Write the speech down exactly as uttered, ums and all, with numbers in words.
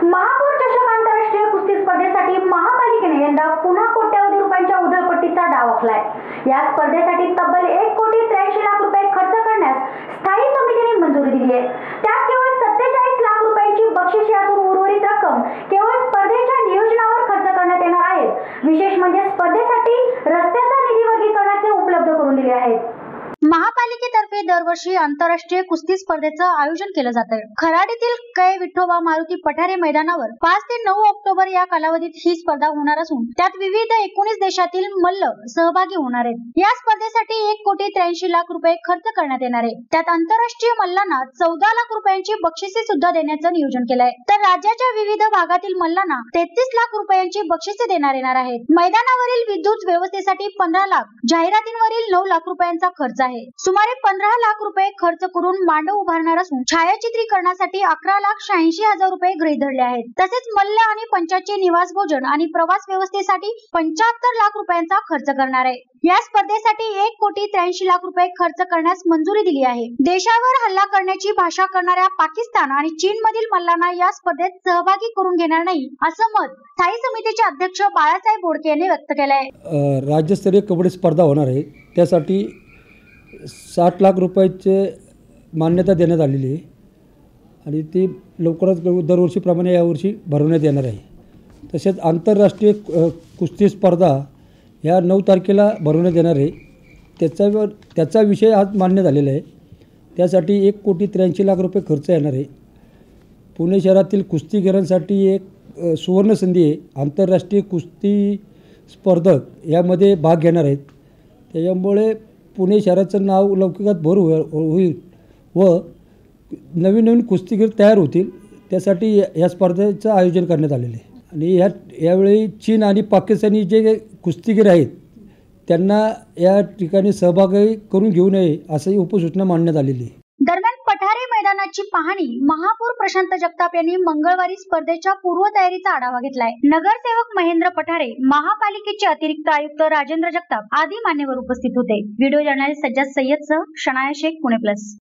महापौर चषक आंतरराष्ट्रीय कुस्ती स्पर्धेसाठी महापालिकेने यंदा पुन्हा कोट्यवधी रुपयांच्या उधळपट्टीचा डाव आखलाय। या स्पर्धेसाठी तब्बल एक कोटी त्र्याऐंशी लाख रुपये खर्च करण्यास स्थायी समितीने मंजुरी दिली आहे। त्यात केवळ सत्तेचाळीस लाख रुपयांची बक्षिसे असून उर्वरित रक्कम केवळ स्पर्धेच्या नियोजनावर खर्च करण्यात येणार आहे। विशेष म्हणजे स्पर्धेसाठी रस्त्याचा निधी वर्गीकरणाचे उपलब्ध करून दिले आहेत। महापालिकेतर्फे दरवर्षी आंतरराष्ट्रीय कुस्ती स्पर्धेचं आयोजन केलं जातं। खराडीतील कै विठोबा मारुती पठारे मैदानावर पाच ते नऊ ऑक्टोबर या कालावधीत ही स्पर्धा होणार असून त्यात विविध एकोणीस देशातील मल्ल सहभागी होणार आहेत। या स्पर्धेसाठी एक कोटी त्र्याऐंशी लाख रुपये खर्च करण्यात येणार आहे। त्यात आंतरराष्ट्रीय मल्लांना चौदा लाख रुपयांची बक्षिसे सुद्धा देण्याचं नियोजन केलंय, तर राज्याच्या विविध भागातील मल्लांना तेहतीस लाख रुपयांची बक्षिसे देण्यात येणार आहेत। मैदानावरील विद्युत व्यवस्थेसाठी पंधरा लाख, जाहिरातींवरील नऊ लाख रुपयांचा खर्च आहे। सुमारे पंधरा लाख रुपये खर्च करून मांडव उभारणार असून छायाचित्रीकरणासाठी अकरा लाख शहाऐंशी हजार रुपये गृहीत धरले आहेत। तसेच मल्ल आणि पंचाचे निवास भोजन आणि प्रवास व्यवस्थेसाठी पंच्याहत्तर लाख रुपयांचा खर्च करणार आहे। या स्पर्धेसाठी एक कोटी त्र्याऐंशी लाख रुपये खर्च करण्यास मंजुरी दिली आहे। देशावर हल्ला करण्याची भाषा करणाऱ्या पाकिस्तान आणि चीन मधील मल्लांना या स्पर्धेत सहभागी करून घेणार नाही असं मत स्थायी समितीचे अध्यक्ष बाळासाहेब बोडके यांनी व्यक्त केलं आहे। राज्यस्तरीय कबड्डी स्पर्धा होणार आहे, त्यासाठी साठ लाख रुपयाचे मान्यता देण्यात आलेली आहे आणि ती लवकरच दरवर्षीप्रमाणे यावर्षी भरवण्यात येणार आहे। तसेच आंतरराष्ट्रीय कुस्ती स्पर्धा ह्या नऊ तारखेला भरवण्यात येणार आहे। त्याचा त्याचा विषय आज मान्य झालेला आहे। त्यासाठी एक कोटी त्र्याऐंशी लाख रुपये खर्च येणार आहे। पुणे शहरातील कुस्तीगिरांसाठी एक सुवर्णसंधी आहे। आंतरराष्ट्रीय कुस्ती स्पर्धक यामध्ये भाग घेणार आहेत। त्याच्यामुळे पुणे शहराचं नाव लौकिकात भर होईल व नवीन नवीन कुस्तीगीर तयार होतील। त्यासाठी या स्पर्धेचं आयोजन करण्यात आलेलं आहे आणि ह्या यावेळी चीन आणि पाकिस्तानी जे कुस्तीगीर आहेत त्यांना या ठिकाणी सहभागी करून घेऊ नये असंही उपसूचना मांडण्यात आलेली आहे। दरम्यान पठारे मैदानाची पाहणी महापौर प्रशांत जगताप यांनी मंगळवारी स्पर्धेच्या पूर्वतयारीचा आढावा घेतलाय। नगरसेवक महेंद्र पठारे, महापालिकेचे अतिरिक्त आयुक्त राजेंद्र जगताप आदी मान्यवर उपस्थित होते। व्हिडिओ जर्नलिस्ट सज्जाद सय्यदसह शनाया शेख, पुणे प्लस।